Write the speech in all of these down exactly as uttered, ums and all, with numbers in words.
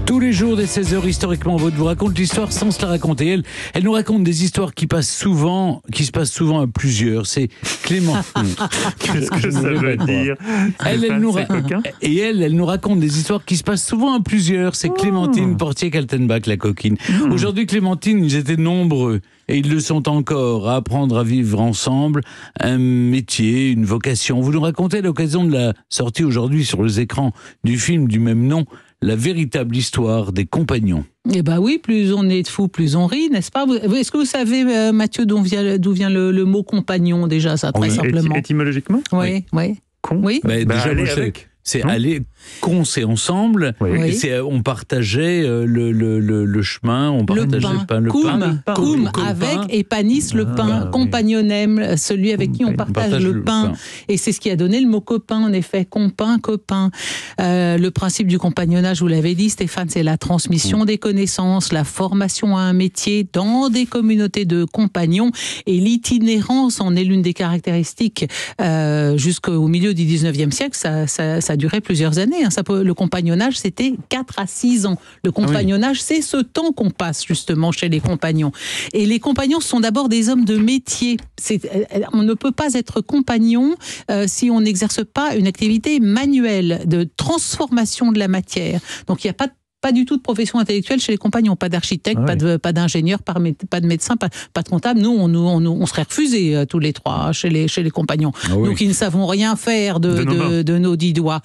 Tous les jours dès seize heures, historiquement, Vaud vous raconte l'histoire sans se la raconter. Elle, elle nous raconte des histoires qui passent souvent, qui se passent souvent à plusieurs. C'est Clémentine. Qu'est-ce que ça veut dire? Elle, elle nous ra- Et elle, elle nous raconte des histoires qui se passent souvent à plusieurs. C'est Clémentine oh. Portier-Kaltenbach, la coquine. Mmh. Aujourd'hui, Clémentine, ils étaient nombreux. Et ils le sont encore, à apprendre à vivre ensemble, un métier, une vocation. Vous nous racontez à l'occasion de la sortie aujourd'hui sur les écrans du film du même nom, la véritable histoire des compagnons. Eh bien oui, plus on est de fous, plus on rit, n'est-ce pas? Est-ce que vous savez, euh, Mathieu, d'où vient, d'où vient le, le mot compagnon, déjà, ça, très oui. simplement? Éty- étymologiquement? Oui, oui. oui. Con. Oui. Bah, bah, déjà, aller je avec. C'est non. aller, con, c'est ensemble. Oui. Et c'est, on partageait le, le, le, le chemin, on partageait le pain. Le pain, le Coum, pain. Coum, Coum avec pain. Et panis le pain. Ah, Compagnonem, oui. celui avec qui on partage, on partage le, le pain. pain. Et c'est ce qui a donné le mot copain, en effet. Compin, copain. Euh, le principe du compagnonnage, vous l'avez dit, Stéphane, c'est la transmission mmh. des connaissances, la formation à un métier dans des communautés de compagnons. Et l'itinérance en est l'une des caractéristiques euh, jusqu'au milieu du dix-neuvième siècle. Ça, ça, ça a duré plusieurs années. Hein. Ça peut, le compagnonnage, c'était quatre à six ans. Le compagnonnage, oui. c'est ce temps qu'on passe justement chez les compagnons. Et les compagnons sont d'abord des hommes de métier. C'est, on ne peut pas être compagnon euh, si on n'exerce pas une activité manuelle de transformation de la matière. Donc il n'y a pas de Pas du tout de profession intellectuelle chez les compagnons, pas d'architecte, ah, pas, de, pas d'ingénieur, pas, pas de médecin, pas, pas de comptable. Nous, on, on, on serait refusés euh, tous les trois chez les, chez les compagnons. Ah, oui. Nous qui ne savons rien faire de, de, nos, de, de nos dix doigts.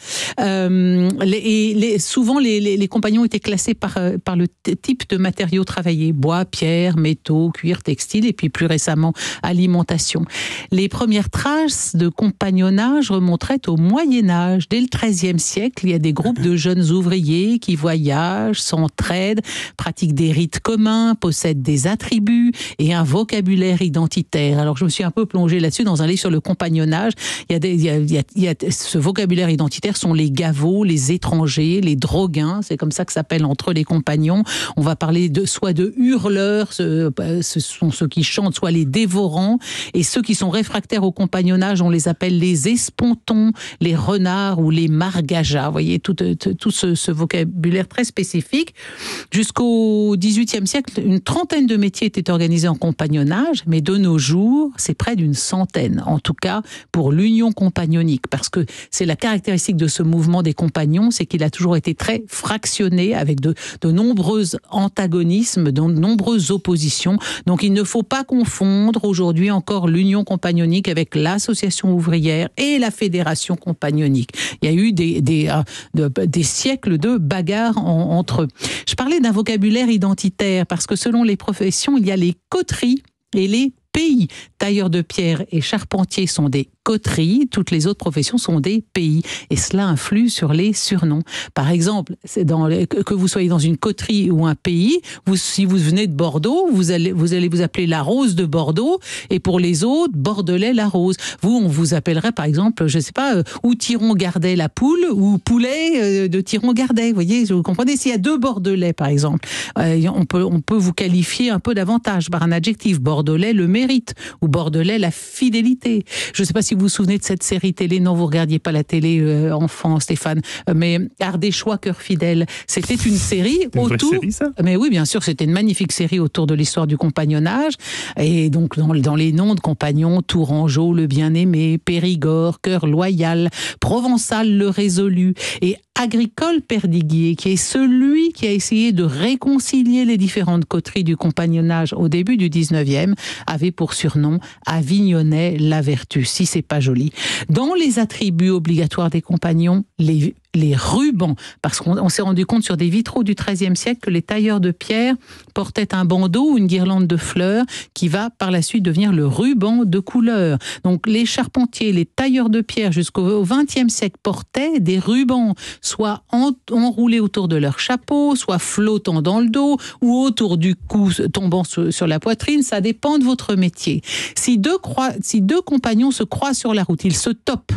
Euh, les, les, souvent, les, les, les compagnons étaient classés par, par le t- type de matériaux travaillés. Bois, pierre, métaux, cuir, textile, et puis plus récemment, alimentation. Les premières traces de compagnonnage remonteraient au Moyen-Âge. Dès le treizième siècle, il y a des groupes de jeunes ouvriers qui voyagent, s'entraident, pratiquent des rites communs, possèdent des attributs et un vocabulaire identitaire. Alors je me suis un peu plongée là-dessus dans un livre sur le compagnonnage. Il y a, des, il y a, il y a, il y a ce vocabulaire identitaire sont les gavots, les étrangers, les droguins, c'est comme ça que s'appellent entre les compagnons. On va parler de soit de hurleurs, ce, ce sont ceux qui chantent, soit les dévorants, et ceux qui sont réfractaires au compagnonnage, on les appelle les espontons, les renards ou les margajas. Vous voyez tout, tout, tout ce, ce vocabulaire très spécifique. Jusqu'au dix-huitième siècle, une trentaine de métiers étaient organisés en compagnonnage, mais de nos jours, c'est près d'une centaine, en tout cas pour l'union compagnonique, parce que c'est la caractéristique de ce mouvement des compagnons, c'est qu'il a toujours été très fractionné, avec de, de nombreux antagonismes, de nombreuses oppositions. Donc il ne faut pas confondre aujourd'hui encore l'union compagnonique avec l'association ouvrière et la fédération compagnonique. Il y a eu des, des, euh, de, des siècles de bagarres en, entre eux. Je parlais d'un vocabulaire identitaire parce que selon les professions, il y a les coteries et les pays. Tailleurs de pierre et charpentiers sont des coteries, toutes les autres professions sont des pays. Et cela influe sur les surnoms. Par exemple, c'est dans les, que vous soyez dans une coterie ou un pays, vous, si vous venez de Bordeaux, vous allez, vous allez vous appeler la Rose de Bordeaux, et pour les autres, Bordelais la Rose. Vous, on vous appellerait par exemple, je ne sais pas, euh, ou Thiron-Gardet la poule, ou Poulet euh, de Thiron-Gardet. Vous voyez, vous comprenez? S'il y a deux Bordelais, par exemple, euh, on peut, on peut vous qualifier un peu davantage par un adjectif. Bordelais le mérite, ou Bordelais la fidélité. Je ne sais pas si vous vous souvenez de cette série télé, non, vous ne regardiez pas la télé euh, enfant, Stéphane, euh, mais Ardéchois, cœur fidèle. C'était une série une autour... Vraie série, ça ? Mais oui, bien sûr, c'était une magnifique série autour de l'histoire du compagnonnage. Et donc, dans, dans les noms de compagnons, Tourangeau, le bien-aimé, Périgord, cœur loyal, Provençal, le résolu, et Agricole Perdiguier, qui est celui qui a essayé de réconcilier les différentes coteries du compagnonnage au début du dix-neuvième, avait pour surnom Avignonnais la vertu. Si c'est pas joli. Dans les attributs obligatoires des compagnons, les les rubans, parce qu'on on s'est rendu compte sur des vitraux du treizième siècle que les tailleurs de pierre portaient un bandeau ou une guirlande de fleurs qui va par la suite devenir le ruban de couleur. Donc les charpentiers, les tailleurs de pierre jusqu'au vingtième siècle portaient des rubans, soit en, enroulés autour de leur chapeau, soit flottant dans le dos ou autour du cou tombant sur, sur la poitrine. Ça dépend de votre métier. Si deux, croi- si deux compagnons se croisent sur la route, ils se topent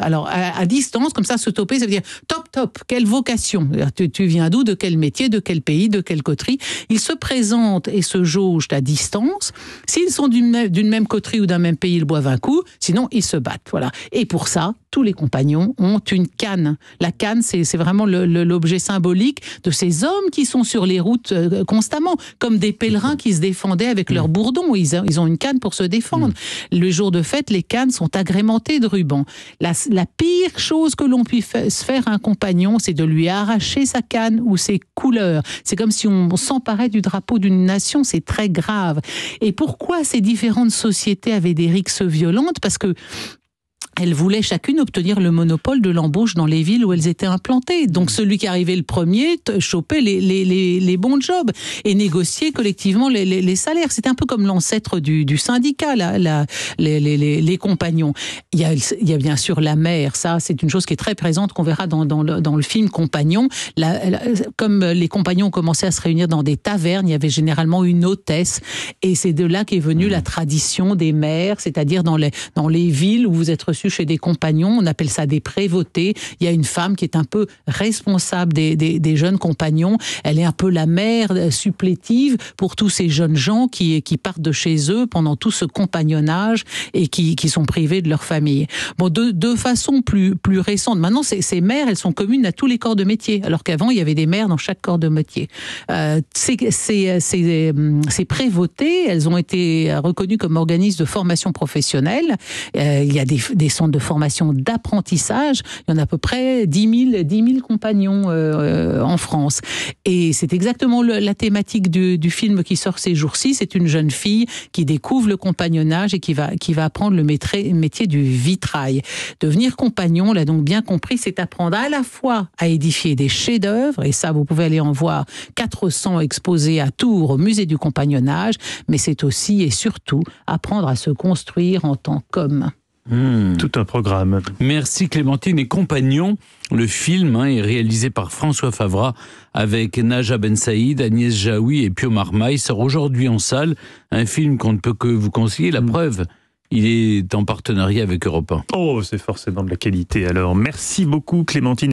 Alors, à, à distance, comme ça, se toper, ça veut dire top, top, quelle vocation. Tu, tu viens d'où, de quel métier, de quel pays, de quelle coterie. Ils se présentent et se jaugent à distance. S'ils sont d'une, d'une même coterie ou d'un même pays, ils boivent un coup. Sinon, ils se battent. Voilà. Et pour ça, tous les compagnons ont une canne. La canne, c'est, c'est vraiment le, le, l'objet symbolique de ces hommes qui sont sur les routes euh, constamment, comme des pèlerins qui se défendaient avec leur bourdon. Ils, a, ils ont une canne pour se défendre. Mmh. Le jour de fête, les cannes sont agrémentées de rubans. La, la pire chose que l'on puisse faire à un compagnon, c'est de lui arracher sa canne ou ses couleurs. C'est comme si on s'emparait du drapeau d'une nation, c'est très grave. Et pourquoi ces différentes sociétés avaient des rixes violentes ? Parce que elles voulaient chacune obtenir le monopole de l'embauche dans les villes où elles étaient implantées. Donc celui qui arrivait le premier chopait les, les, les, les bons jobs et négociait collectivement les, les, les salaires. C'était un peu comme l'ancêtre du, du syndicat, la, la, les, les, les, les compagnons. Il y, a, il y a bien sûr la mère, ça c'est une chose qui est très présente, qu'on verra dans, dans, le, dans le film Compagnons. La, la, comme les compagnons ont commencé à se réunir dans des tavernes, il y avait généralement une hôtesse et c'est de là qu'est venue la tradition des mères, c'est-à-dire dans les, dans les villes où vous êtes reçus chez des compagnons, on appelle ça des prévôtés. Il y a une femme qui est un peu responsable des, des, des jeunes compagnons. Elle est un peu la mère supplétive pour tous ces jeunes gens qui, qui partent de chez eux pendant tout ce compagnonnage et qui, qui sont privés de leur famille. Bon, de, de façon plus, plus récente, maintenant, ces, ces mères, elles sont communes à tous les corps de métier, alors qu'avant, il y avait des mères dans chaque corps de métier. Euh, ces, ces, ces, ces prévôtés, elles ont été reconnues comme organismes de formation professionnelle. Euh, il y a des, des centres de formation d'apprentissage. Il y en a à peu près dix mille compagnons euh, en France. Et c'est exactement le, la thématique du, du film qui sort ces jours-ci. C'est une jeune fille qui découvre le compagnonnage et qui va, qui va apprendre le métier, métier du vitrail. Devenir compagnon, on l'a donc bien compris, c'est apprendre à la fois à édifier des chefs-d'œuvre, et ça, vous pouvez aller en voir quatre cents exposés à Tours, au musée du compagnonnage, mais c'est aussi et surtout apprendre à se construire en tant qu'homme. Mmh. Tout un programme. Merci Clémentine. Et Compagnons, le film hein, est réalisé par François Favra avec Naja Ben Saïd, Agnès Jaoui et Pio Marmaille. Sort aujourd'hui en salle. Un film qu'on ne peut que vous conseiller. La mmh. preuve, il est en partenariat avec Europe un. Oh, c'est forcément de la qualité alors. Merci beaucoup Clémentine.